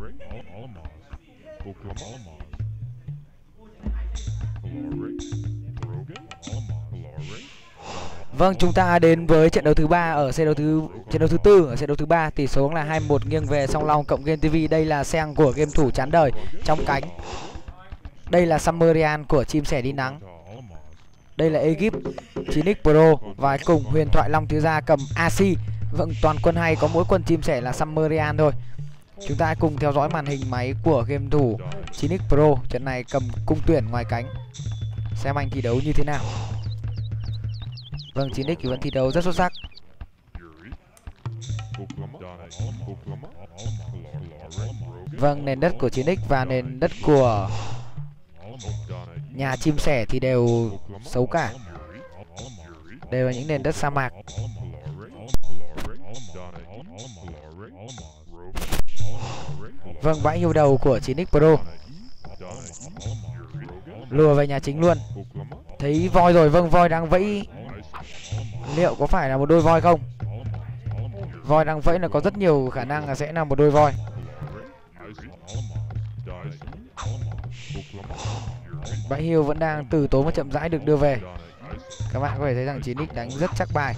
Vâng, chúng ta đến với trận đấu thứ 3 ở trận đấu thứ tư ở set đấu thứ 3, tỷ số là 2-1 nghiêng về Song Long cộng Game TV. Đây là Seng của game thủ chán đời trong cánh. Đây là Sumerian của chim sẻ đi nắng. Đây là Egypt 9X Pro và cùng huyền thoại Long Thiếu Gia cầm AC. Vâng, toàn quân hay có mỗi quân chim sẻ là Sumerian thôi. Chúng ta cùng theo dõi màn hình máy của game thủ 9X Pro. Trận này cầm cung tuyển ngoài cánh. Xem anh thi đấu như thế nào. Vâng, 9X thì vẫn thi đấu rất xuất sắc. Vâng, nền đất của 9X và nền đất của nhà chim sẻ thì đều xấu cả. Đều là những nền đất sa mạc. Vâng, bãi hiêu đầu của 9X Pro. Lùa về nhà chính luôn. Thấy voi rồi, vâng, voi đang vẫy. Liệu có phải là một đôi voi không? Voi đang vẫy là có rất nhiều khả năng là sẽ là một đôi voi. Bãi hiêu vẫn đang từ tốn và chậm rãi được đưa về. Các bạn có thể thấy rằng 9X đánh rất chắc bài.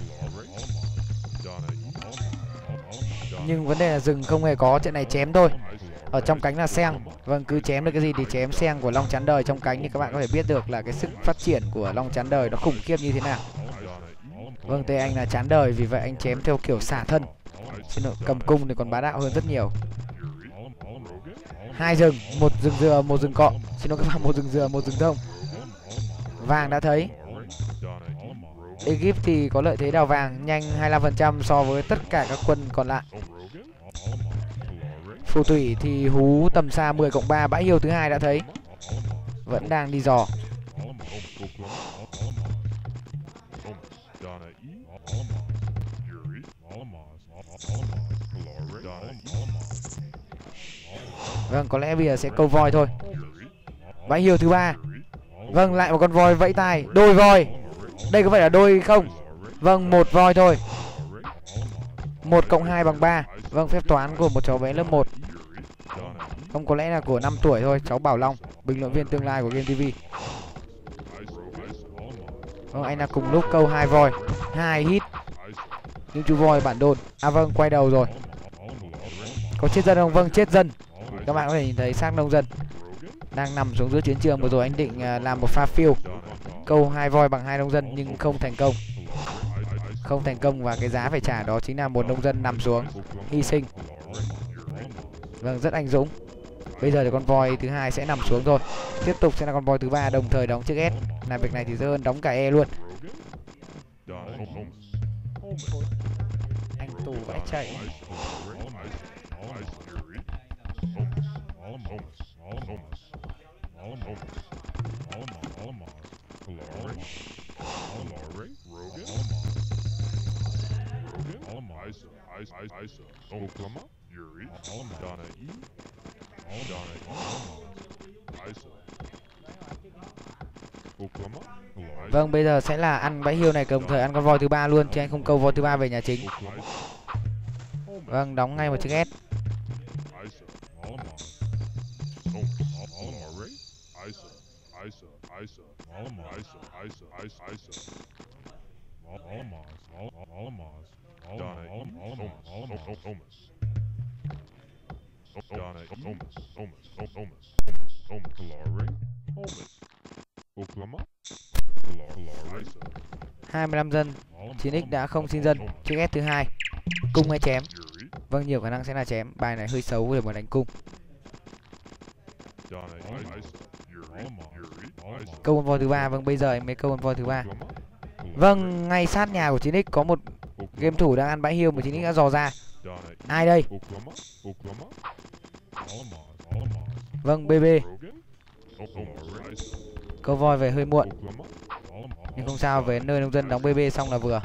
Nhưng vấn đề là rừng không hề có, trận này chém thôi. Ở trong cánh là Seng. Vâng, cứ chém được cái gì thì chém. Seng của Long chán đời trong cánh thì các bạn có thể biết được là cái sức phát triển của Long chán đời nó khủng khiếp như thế nào. Vâng, tay anh là chán đời, vì vậy anh chém theo kiểu xả thân. Xin lỗi, cầm cung thì còn bá đạo hơn rất nhiều. Hai rừng, một rừng dừa, một rừng cọ. Xin lỗi các bạn, một rừng dừa, một rừng thông. Vàng đã thấy. Egypt thì có lợi thế đào vàng nhanh 25% so với tất cả các quân còn lại. Phù thủy thì hú tầm xa 10+3. Bãi hiêu thứ hai đã thấy. Vẫn đang đi dò. Vâng, có lẽ bây giờ sẽ câu voi thôi. Bãi hiêu thứ ba. Vâng, lại một con voi vẫy tai. Đôi voi. Đây có phải là đôi không? Vâng, một voi thôi. 1+2 bằng 3. Vâng, phép toán của một cháu bé lớp 1. Không, có lẽ là của 5 tuổi thôi. Cháu Bảo Long, bình luận viên tương lai của Game TV. Vâng, anh là cùng lúc câu 2 voi, 2 hit. Nhưng chú voi bản đồn. À vâng, quay đầu rồi. Có chết dân không? Vâng, chết dân. Các bạn có thể nhìn thấy xác nông dân đang nằm xuống giữa chiến trường. Vừa rồi anh định làm một pha phiêu câu 2 voi bằng 2 nông dân nhưng không thành công. Không thành công và cái giá phải trả đó chính là một nông dân nằm xuống hy sinh. Vâng, rất anh dũng. Bây giờ thì con voi thứ hai sẽ nằm xuống rồi. Tiếp tục sẽ là con voi thứ ba đồng thời đóng chiếc S. Làm việc này thì dễ hơn đóng cả E luôn. Anh tù vãi chạy. Vâng, bây giờ sẽ là ăn bãi hiêu này đồng thời ăn con voi thứ ba luôn, chứ anh không câu voi thứ ba về nhà chính. Vâng, đóng ngay một chiếc S. Hai 25 dân. 9X đã không xin dân. Chiếc S thứ hai. Cung hay chém? Vâng, nhiều khả năng sẽ là chém. Bài này hơi xấu để mà đánh cung. Câu con voi thứ ba. Vâng, bây giờ em mới câu con voi thứ ba. Vâng, ngay sát nhà của 9X có một game thủ đang ăn bãi hiêu mà 9X đã dò ra. Ai đây? Vâng, BB. Câu voi về hơi muộn. Nhưng không sao, về nơi nông dân đóng BB xong là vừa.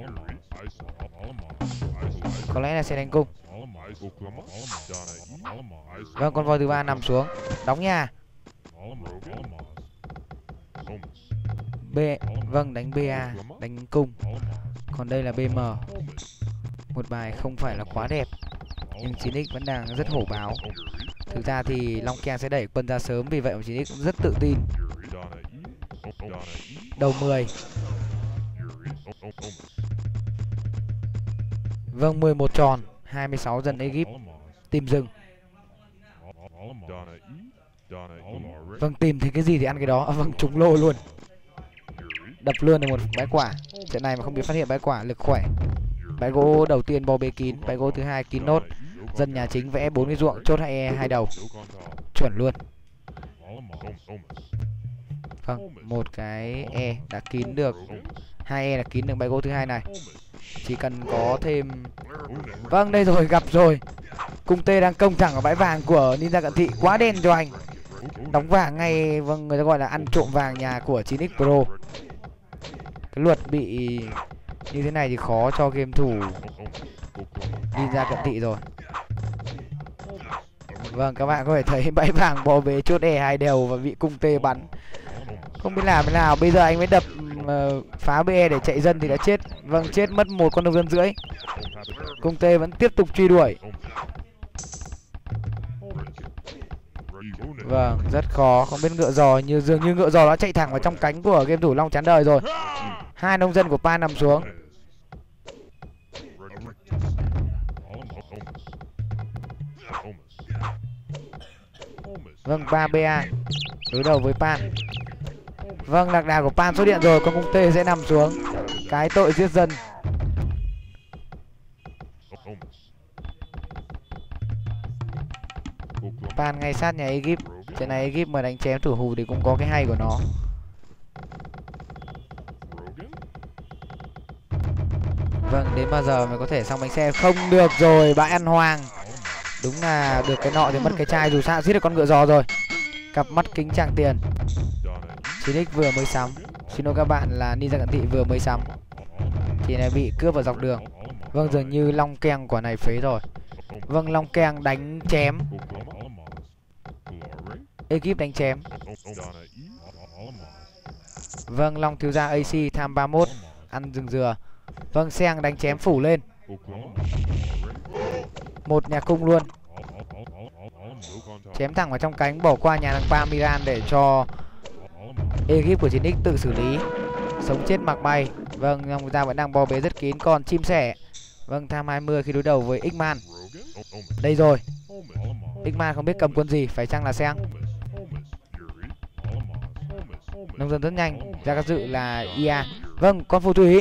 Có lẽ là sẽ đánh cung. Vâng, con voi thứ ba nằm xuống. Đóng nhà. B. Vâng, đánh BA. Đánh cung. Còn đây là BM. Một bài không phải là quá đẹp, nhưng 9X vẫn đang rất hổ báo. Thực ra thì Long Keng sẽ đẩy quân ra sớm, vì vậy mà 9x cũng rất tự tin. Đầu 10. Vâng, 11 tròn, 26 dân Egypt tìm rừng. Vâng, tìm thì cái gì thì ăn cái đó. Vâng, trúng lô luôn. Đập luôn được một bãi quả. Trận này mà không bị phát hiện bãi quả, lực khỏe. Bãi gỗ đầu tiên bo bê kín, bãi gỗ thứ hai kín nốt. Dân nhà chính vẽ 4 cái ruộng, chốt 2 đầu. Chuẩn luôn. Vâng, một cái E đã kín được, 2 E đã kín được bãi gỗ thứ hai này. Chỉ cần có thêm. Vâng, đây rồi, gặp rồi. Cung tê đang công thẳng ở bãi vàng của Ninja Cận Thị, quá đen cho anh. Đóng vàng ngay, vâng, người ta gọi là ăn trộm vàng nhà của 9x Pro. Cái luật bị như thế này thì khó cho game thủ Ninja Cận Thị rồi. Vâng, các bạn có thể thấy bãi vàng bò bế chốt E 2 đều và bị cung tê bắn. Không biết làm thế nào, bây giờ anh mới đập phá BE để chạy dân thì đã chết. Vâng, chết mất một con nông dân rưỡi. Cung tê vẫn tiếp tục truy đuổi. Vâng, rất khó, không biết ngựa giò, dường như ngựa giò đã chạy thẳng vào trong cánh của game thủ Long chán đời rồi. 2 nông dân của Pan nằm xuống. Vâng, 3BA đối đầu với Pan. Vâng, lạc đà của Pan xuất hiện rồi, con cung tê sẽ nằm xuống. Cái tội giết dân. Pan ngay sát nhà Egypt. Trận này Egypt mà đánh chém thủ hù thì cũng có cái hay của nó. Vâng, đến bao giờ mới có thể xong bánh xe? Không được rồi, bãi ăn hoang. Đúng là được cái nọ thì mất cái chai, dù sao giết được con ngựa giò rồi. Cặp mắt kính tràng tiền. 9x vừa mới sắm. Xin lỗi các bạn là Ninja Cận Thị vừa mới sắm. Thì này bị cướp vào dọc đường. Vâng, dường như Long Keng quả này phế rồi. Vâng, Long Keng đánh chém. Ekip đánh chém. Vâng, Long thiếu gia AC tham 31 ăn rừng dừa. Vâng, Seng đánh chém phủ lên. Một nhà cung luôn. Chém thẳng vào trong cánh, bỏ qua nhà thằng Pamiran để cho Ekip của 9x tự xử lý. Sống chết mặc bay. Vâng, nhưng người ta vẫn đang bo bế rất kín. Còn chim sẻ. Vâng, tham 20 khi đối đầu với X-Man. Đây rồi. X-Man không biết cầm quân gì, phải chăng là Seng? Nông dân rất nhanh. Ra các dự là IA. Vâng, con phù thủy.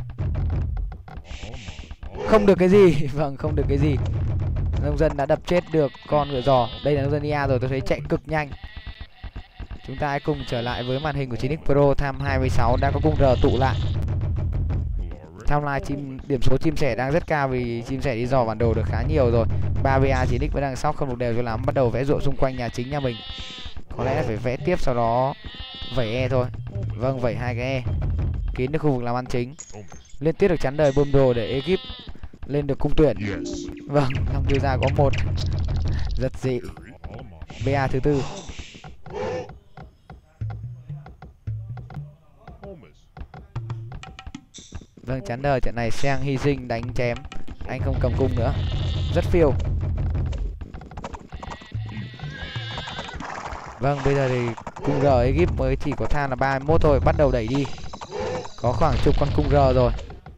Không được cái gì. Vâng, không được cái gì. Nông dân đã đập chết được con ngựa giò. Đây là nông dân IA rồi, tôi thấy chạy cực nhanh. Chúng ta hãy cùng trở lại với màn hình của 9x Pro. Tham 26 đã có cung R tụ lại. Timeline điểm số chim sẻ đang rất cao vì chim sẻ đi dò bản đồ được khá nhiều rồi. 3BA 9x vẫn đang sóc không được đều cho lắm, bắt đầu vẽ ruộng xung quanh nhà chính nhà mình. Có lẽ là phải vẽ tiếp, sau đó vẩy E thôi. Vâng, vẩy 2 cái E. Kín được khu vực làm ăn chính. Liên tiếp được chắn đời bơm đồ để ekip lên được cung tuyển. Vâng, Long đưa ra có 1. Rất dị. BA thứ 4. Vâng, chắn đời trận này Seng hy sinh đánh chém. Anh không cầm cung nữa. Rất phiêu. Vâng, bây giờ thì cung R Egypt mới chỉ có tham là 31 thôi. Bắt đầu đẩy đi. Có khoảng chục con cung R rồi.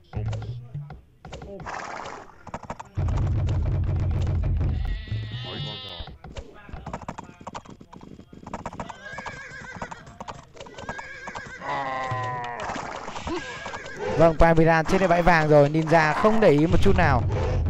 Vâng, Pamiran chết đến bãi vàng rồi. Ninja không để ý một chút nào.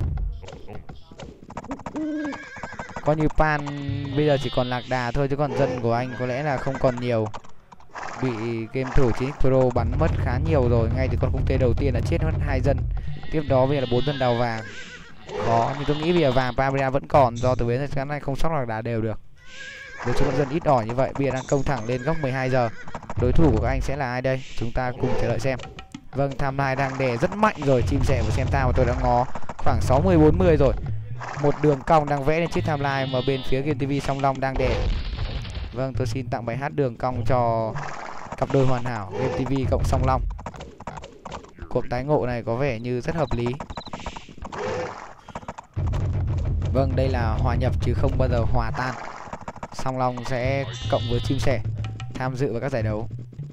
Coi như Pan bây giờ chỉ còn lạc đà thôi, chứ còn dân của anh có lẽ là không còn nhiều. Bị game thủ 9x Pro bắn mất khá nhiều rồi. Ngay từ con cung tê đầu tiên đã chết mất 2 dân. Tiếp đó bây giờ là 4 dân đào vàng. Khó, nhưng tôi nghĩ bây giờ vàng Pamiran vẫn còn, do từ bến cái này không sóc lạc đà đều được. Với số dân ít ỏi như vậy, bây giờ đang công thẳng lên góc 12 giờ. Đối thủ của các anh sẽ là ai đây? Chúng ta cùng chờ đợi xem. Vâng, timeline đang đè rất mạnh rồi. Chim sẻ của xem tao và tôi đã ngó khoảng 60-40 rồi. Một đường cong đang vẽ lên chiếc timeline mà bên phía Game TV Song Long đang đè. Vâng, tôi xin tặng bài hát đường cong cho cặp đôi hoàn hảo Game TV cộng Song Long. Cuộc tái ngộ này có vẻ như rất hợp lý. Vâng, đây là hòa nhập chứ không bao giờ hòa tan. Song Long sẽ cộng với chim sẻ tham dự vào các giải đấu.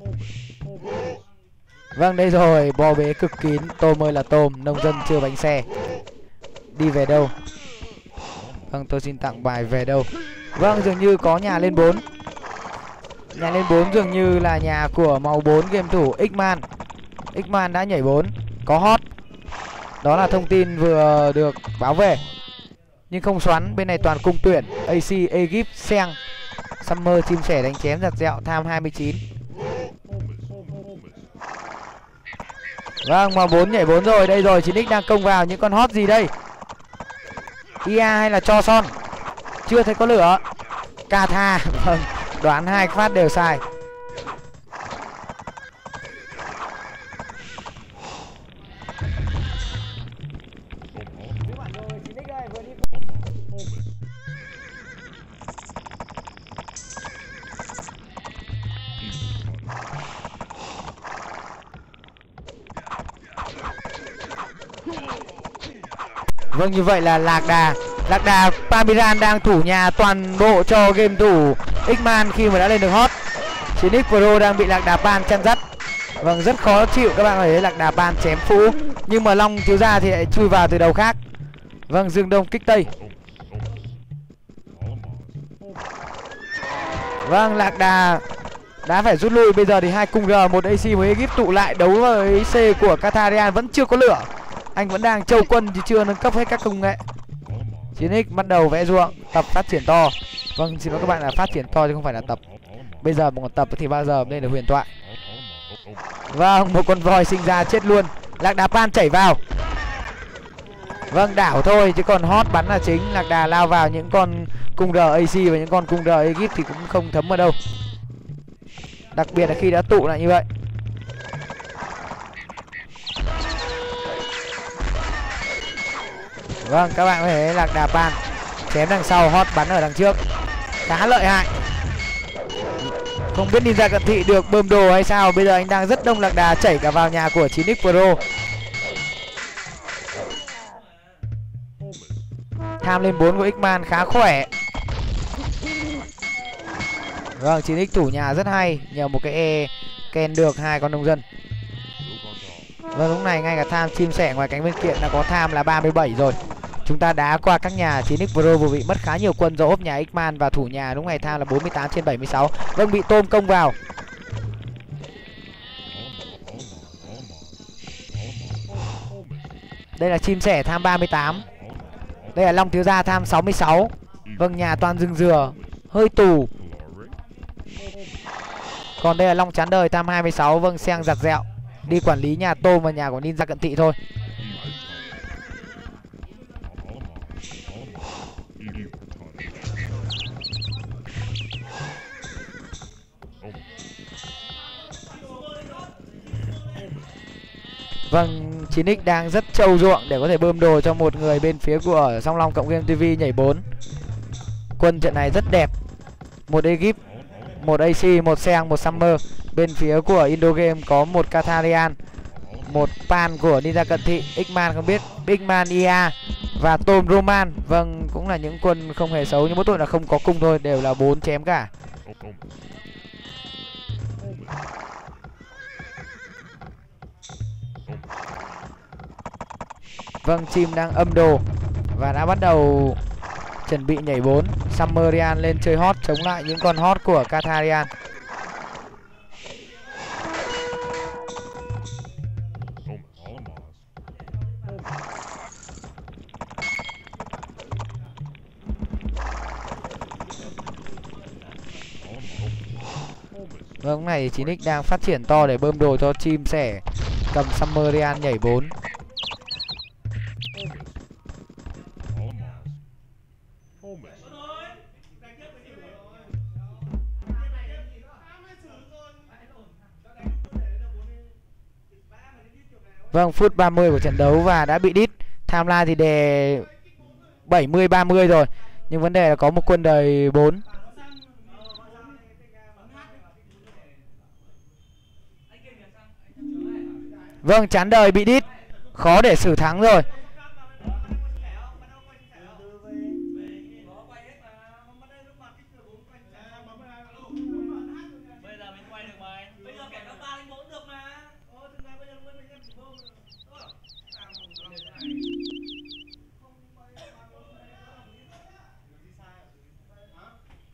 Vâng, đây rồi, bo bế cực kín. Tôm ơi là tôm, nông dân chưa bánh xe. Đi về đâu? Vâng, tôi xin tặng bài về đâu. Vâng, dường như có nhà lên 4. Nhà lên 4 dường như là nhà của màu 4 game thủ X-Man. X-Man đã nhảy 4. Có hot. Đó là thông tin vừa được báo về. Nhưng không xoắn, bên này toàn cung tuyển. AC, Egypt, Seng, Summer, chim sẻ đánh chém giặt dẹo, tham 29. Vâng, màu 4 nhảy 4 rồi. Đây rồi, 9X đang công vào những con hot gì đây? IA hay là cho son? Chưa thấy có lửa. Kata. Vâng, đoán 2 phát đều sai. Vâng, như vậy là Lạc Đà Pamiran đang thủ nhà toàn bộ cho game thủ X-Man khi mà đã lên được hot. 9X Pro đang bị Lạc Đà Pan chăn dắt. Vâng, rất khó chịu các bạn thấy Lạc Đà Pan chém phũ. Nhưng mà Long thiếu gia thì lại chui vào từ đầu khác. Vâng, Dương Đông kích Tây. Vâng, Lạc Đà đã phải rút lui. Bây giờ thì 2 cung R, 1 AC, 1 Egypt tụ lại đấu với C của Kataryan. Vẫn chưa có lửa. Anh vẫn đang châu quân chứ chưa nâng cấp hết các công nghệ. 9X bắt đầu vẽ ruộng, tập phát triển to. Vâng, xin lỗi các bạn là phát triển to chứ không phải là tập. Bây giờ một tập thì bao giờ lên được huyền thoại. Vâng, một con voi sinh ra chết luôn. Lạc Đà Pan chảy vào. Vâng, đảo thôi chứ còn hot bắn là chính. Lạc Đà lao vào những con cung R AC và những con cung R Egypt thì cũng không thấm ở đâu. Đặc biệt là khi đã tụ lại như vậy. Vâng, các bạn có thể thấy Lạc Đà Pan chém đằng sau, hot bắn ở đằng trước. Khá lợi hại. Không biết Ninja cận thị được bơm đồ hay sao. Bây giờ anh đang rất đông Lạc Đà chảy cả vào nhà của 9X Pro. Tham lên 4 của X-Man khá khỏe. Vâng, 9X thủ nhà rất hay. Nhờ một cái E ken được 2 con nông dân. Vâng, lúc này ngay cả tham chim sẻ ngoài cánh bên kia đã có tham là 37 rồi. Chúng ta đá qua các nhà. 9X Pro vừa bị mất khá nhiều quân do ốp nhà X-Man và thủ nhà lúc này tham là 48/76. Vâng, bị tôm công vào. Đây là chim sẻ tham 38. Đây là Long thiếu gia tham 66. Vâng, nhà toàn rừng dừa, hơi tù. Còn đây là Long chán đời tham 26. Vâng, Seng giặt dẹo đi quản lý nhà tôm và nhà của Ninja cận thị thôi. Vâng, 9X đang rất trâu ruộng để có thể bơm đồ cho một người bên phía của Song Long cộng Game TV nhảy 4. Quân trận này rất đẹp. Một Egypt, một AC, một Seng, một Summer. Bên phía của Indo Game có một Kataryan, một Pan của Ninja cận thị, X-Man không biết, X-Man IA và Tom Roman. Vâng, cũng là những quân không hề xấu nhưng mỗi tội là không có cung thôi, đều là 4 chém cả. Vâng, chim đang âm đồ và đã bắt đầu chuẩn bị nhảy 4. Summerian lên chơi hot chống lại những con hot của Kataryan. Vâng, lúc này 9X đang phát triển to để bơm đồ cho chim sẻ cầm Summerian nhảy 4. Vâng, phút 30 của trận đấu và đã bị đít. Timeline thì đề 70-30 rồi. Nhưng vấn đề là có một quân đời 4. Vâng, chán đời bị đít. Khó để xử thắng rồi.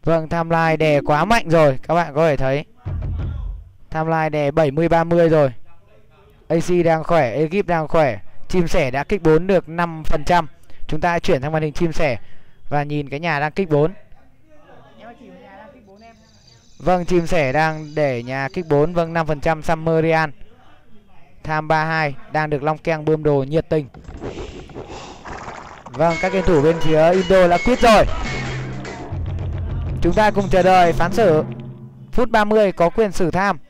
Vâng, timeline đè quá mạnh rồi, các bạn có thể thấy. Timeline đè 70-30 rồi. AC đang khỏe, ekip đang khỏe. Chim sẻ đã kích 4 được 5%. Chúng ta chuyển sang màn hình chim sẻ và nhìn cái nhà đang kích 4. Vâng, chim sẻ đang để nhà kích 4. Vâng, 5% Summerian. Tham 32 đang được Long Keng bơm đồ nhiệt tình. Vâng, các game thủ bên phía Indo đã quit rồi. Chúng ta cùng chờ đợi phán xử. Phút 30 có quyền xử tham.